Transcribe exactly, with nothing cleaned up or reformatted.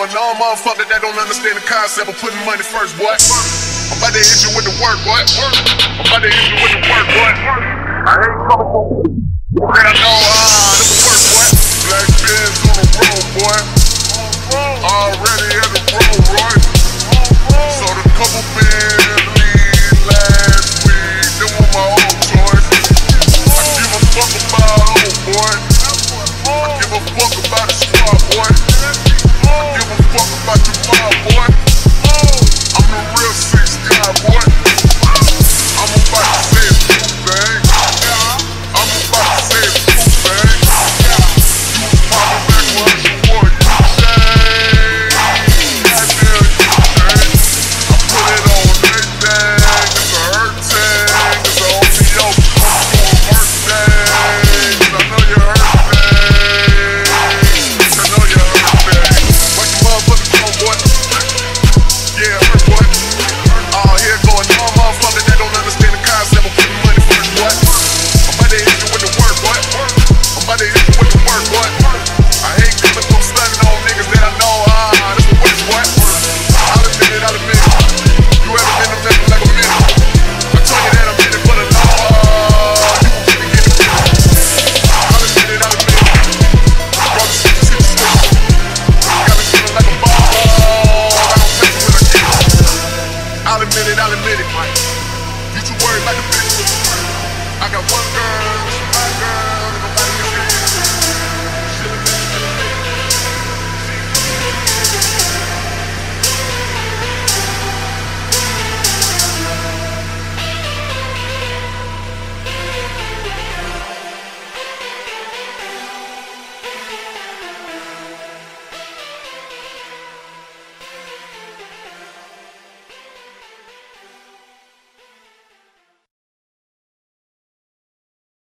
and all motherfuckers that don't understand the concept of putting money first, boy. I'm about to hit you with the work, boy. I'm about to hit you with the work, boy. I ain't coming for you. And I know, ah, this is work, boy. Black Benz on the road, boy. Already